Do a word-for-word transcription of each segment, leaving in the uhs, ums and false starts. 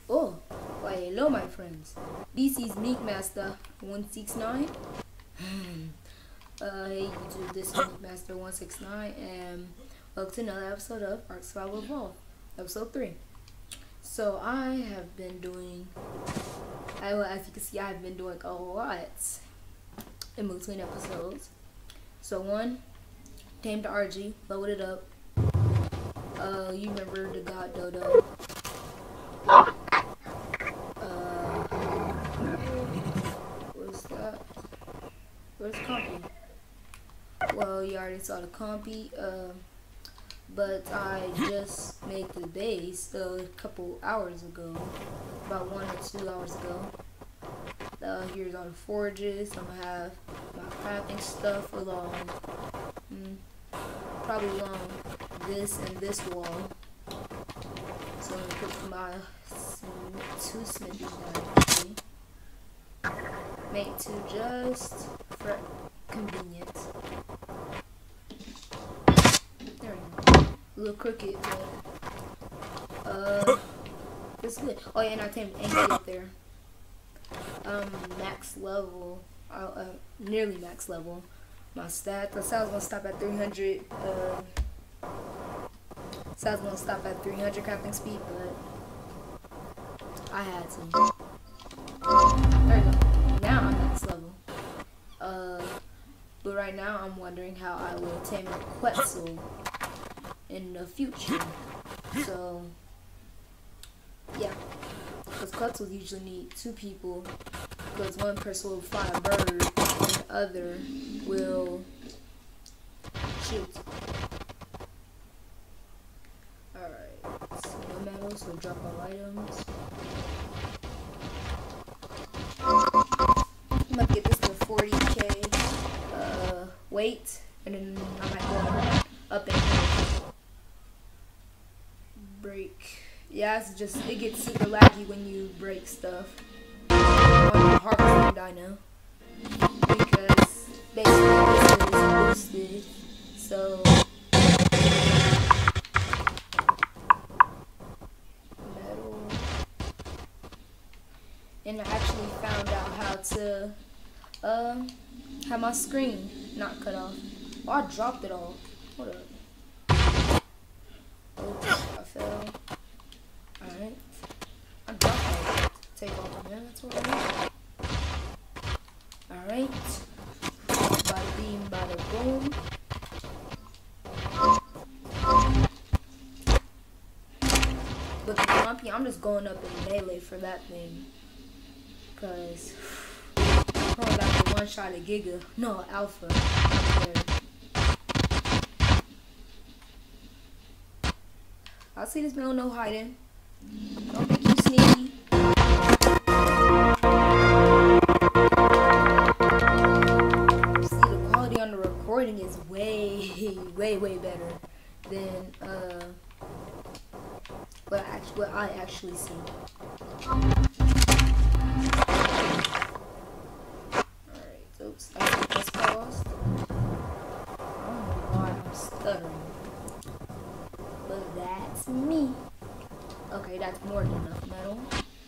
Oh, why hello my friends. This is Meek Master one six nine. uh, hey YouTube, this is Meek Master one six nine and welcome to another episode of Ark Survival Evolved, episode three. So I have been doing, I, as you can see, I've been doing a lot in between episodes. So one, tamed the R G, loaded up. Uh, you remember the God Dodo. Where's Compy? Well, you already saw the Compy, uh, but I just made the base uh, a couple hours ago, about one or two hours ago. Uh, here's all the forges. I'm gonna have my crafting stuff along, mm, probably along this and this wall. So I'm gonna put my two smithies down. Make two just for convenience. There we go. A little crooked, but uh, it's good. Oh yeah, and I tamed Anki up there. Um, max level, uh, uh, nearly max level. My stats. I said I was gonna stop at three hundred. Uh, said I was gonna stop at three hundred crafting speed, but I had to. There we go. Now I'm max level. Uh, but right now I'm wondering how I will tame a Quetzal in the future. So, yeah. Because Quetzals usually need two people. Because one person will fly a bird and the other will shoot. Alright. So no metals, so drop all items. I'm gonna get this to forty K uh, weight, and then I might go up and break. Yeah, it's just, it gets super laggy when you break stuff on the harvesting dino, because basically this is boosted, so metal. And I actually found out how to uh, have my screen not cut off. Oh, I dropped it all. Hold up. Oops, I fell. Alright. I dropped it. Take off the man, that's what I need. Alright. Bada beam, bada boom. With the Compy, I'm just going up in melee for that thing. Cause I'm about to one shot at Giga. No, Alpha. I see this man, no hiding. Don't think you sneaky. See, the quality on the recording is way, way, way better than uh what I actually, what I actually see. Oops, I think that's paused. I don't know why I'm stuttering. But that's me. Okay, that's more than enough metal.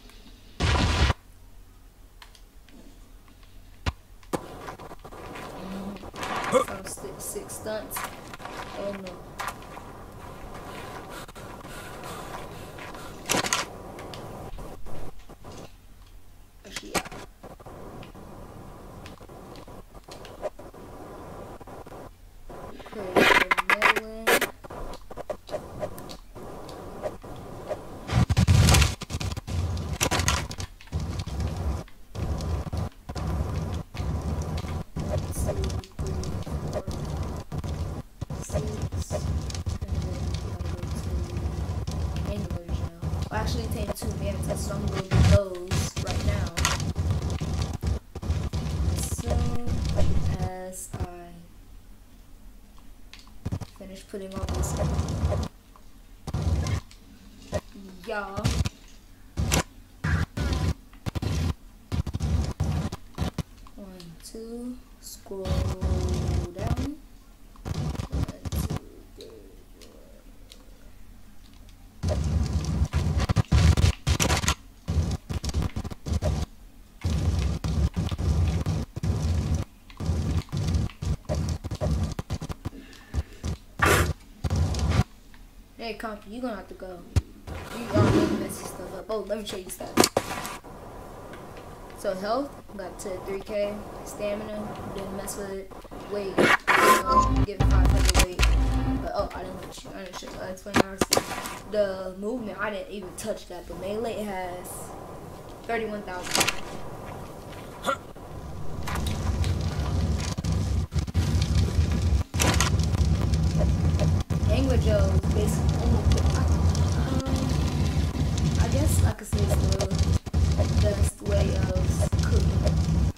Mm. Some six, six stunts. Oh no. Actually, yeah. I actually tamed two mantis, so I'm going to do those right now. So, as I finish putting all this in, yeah. One, two, scroll down. One, two, three, four. Hey, Compy, you gonna have to go. You are really messing stuff up. Oh, let me show you stats. So health, got to three K. Stamina, didn't mess with it. Weight, um, give it five hundred weight. But oh, I didn't let you. I didn't show you. I explained how to see. The movement, I didn't even touch that. But melee has thirty-one thousand. Angler Joe is basically only. Um, I guess I could say it's the best way of cooking.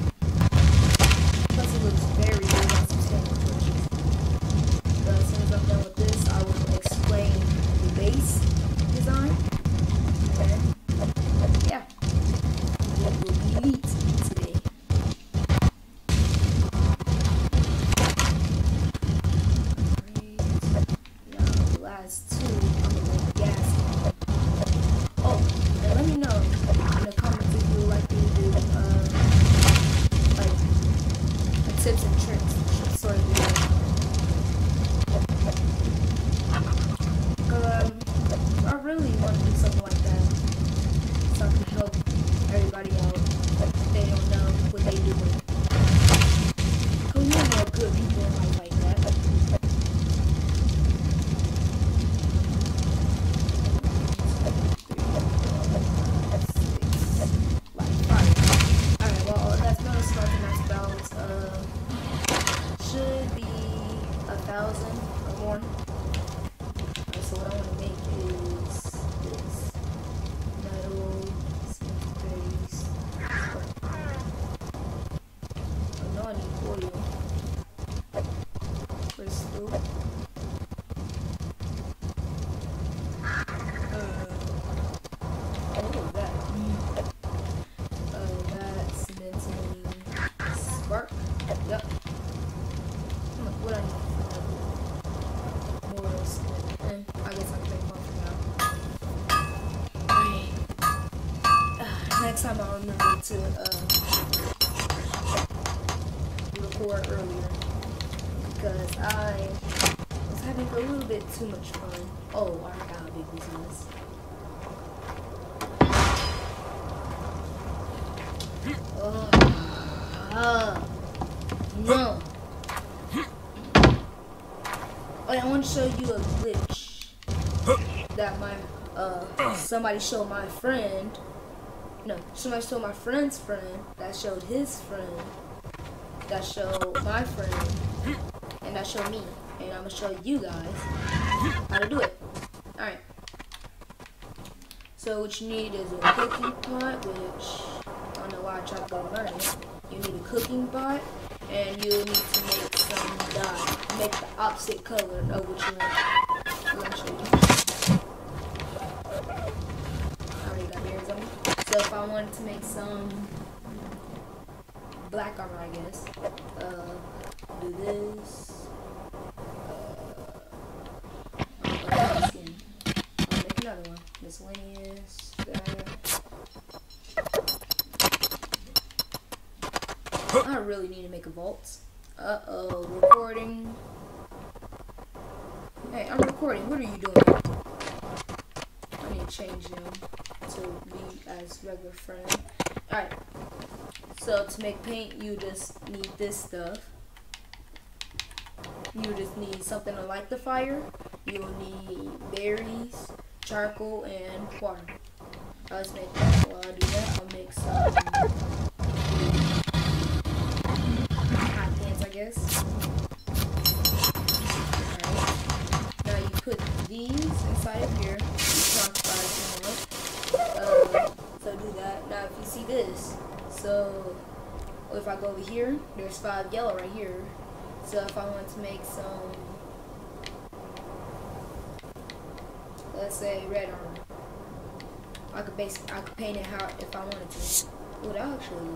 Plus it looks very good on some sandwiches. But as soon as I'm done with this, I will explain the base design. And yeah, what will we eat today? Alright, now the last two, I'm gonna go gas. Oh, and let me know in the comments if you would like me to do uh, like a tips and tricks sort of video. Um, I really want to do something like that so I can help everybody out if they don't know what they doing. Cause you know good people in life like that. Alright, well that's gonna start the next balance. Uh, should be a thousand or more. Alright, so what I want to make is this metal cement base. I know I need oil. Crystal. Uh, what was that? Uh, that cementing spark. Yep. What I need? More cement. And I guess I can make one for now. Uh, next time I'll remember to uh, record earlier because I was having a little bit too much fun. Oh, I forgot how big this is. Uh, uh, no. Oh, I want to show you a glitch that my uh somebody showed my friend. No, somebody showed my friend's friend that showed his friend that showed my friend and that showed me, and I'm gonna show you guys how to do it. All right. So what you need is a cooking pot, which I don't know why I tried to go learn it. You need a cooking pot, and you need to make some dye. Make the opposite color of what you want. I'm gonna show you. I already got bears on me. So if I wanted to make some black armor, I guess, uh, do this. Uh, skin. I'll make another one. Miscellaneous. That. I really need to make a vault. Uh-oh, recording. Hey, I'm recording. What are you doing? I need to change them to be as regular friend. Alright. So to make paint, you just need this stuff. You just need something to light the fire. You will need berries, charcoal, and water. Uh, let's make that. While I do that, I'll make some hot pants, I guess. Alright. Now you put these inside of here. Uh, so do that. Now if you see this, so if I go over here, there's five yellow right here. So if I want to make some, let's say red armor, I could base I could paint it how if I wanted to. Would actually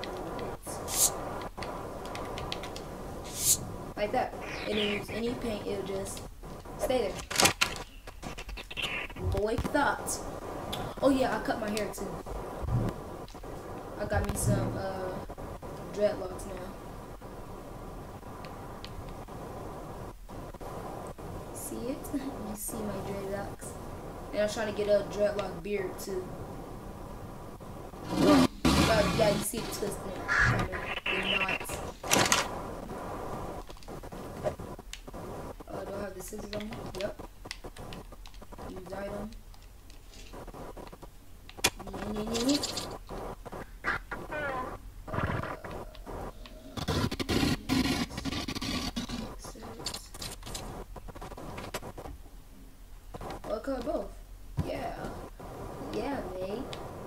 like that. It didn't use any paint, it'll just stay there. Boy thoughts. Oh yeah, I cut my hair too. I got me some uh, dreadlocks now. See, see it? You see my dreadlocks? And I'm trying to get a dreadlock beard too. Oh, yeah, you see it twisting it. The knots. Oh, do I have the scissors on me? Yep. Use item. Yeah, yeah, yeah, yeah. Well, color both. Yeah. Yeah, mate.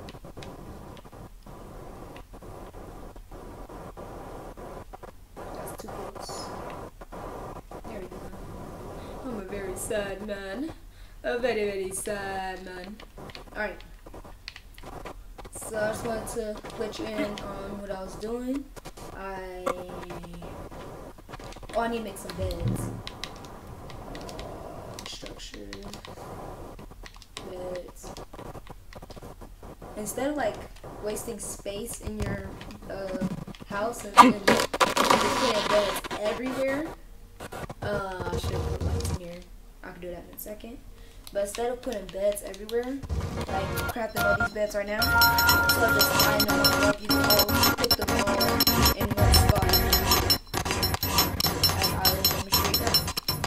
That's two books. There we go. I'm a very sad man. A very, very sad man. Alright. So I just wanted to let you in on what I was doing. I... Oh, I need to make some beds. Uh, structure. Beds. Instead of like wasting space in your uh, house and, and just putting beds everywhere, uh, I should have put lights in here. I can do that in a second. But instead of putting beds everywhere, like crafting all these beds right now, so I just line them all up. You can always put them all in one spot. As I will demonstrate now.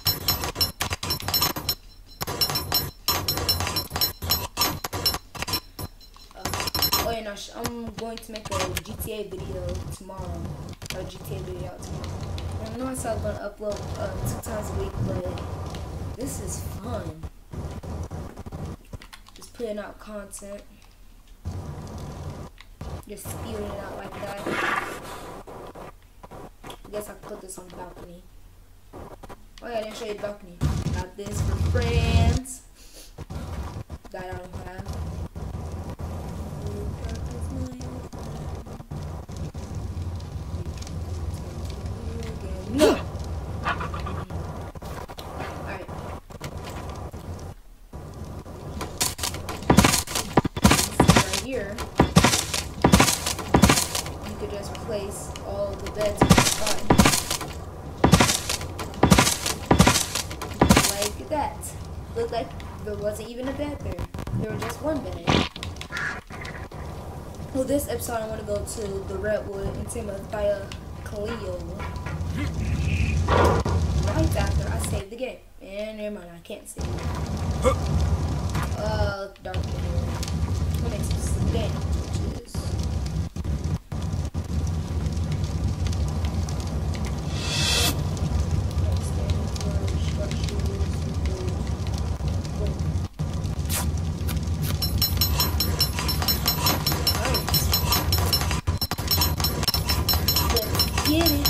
Uh, oh yeah, no, I'm going to make a G T A video tomorrow. A G T A video out tomorrow. And I know I said I was going to upload uh, two times a week, but this is fun. Putting out content, just spewing it out like that. I guess I can put this on the balcony. Oh yeah, I didn't show you the balcony. Got this for friends that I don't have. No. Here, you could just place all the beds in the spot. Like that. Looked like there wasn't even a bed there. There was just one bed. Well, this episode I want to go to the Redwood and Timothy Cleo. Right after I save the game. And never mind, I can't save it. Uh, dark here. I'll make some sandwiches. Let's get it.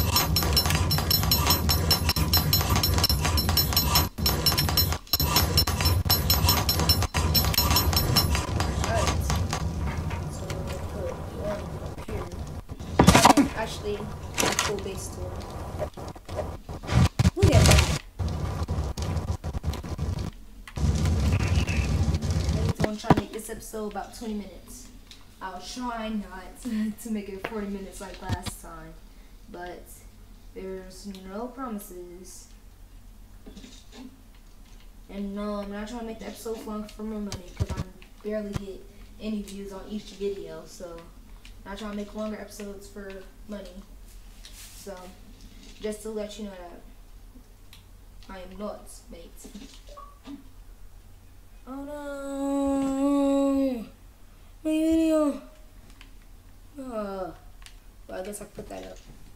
Actually, a full base tour. Look at that. I'm trying to make this episode about twenty minutes. I'll try not to make it forty minutes like last time, but there's no promises. And no, I'm not trying to make the episode long for my money because I barely get any views on each video, so I'm trying to make longer episodes for money. So, just to let you know that I am not, mate. Oh no! My video! Oh, well, I guess I put that up.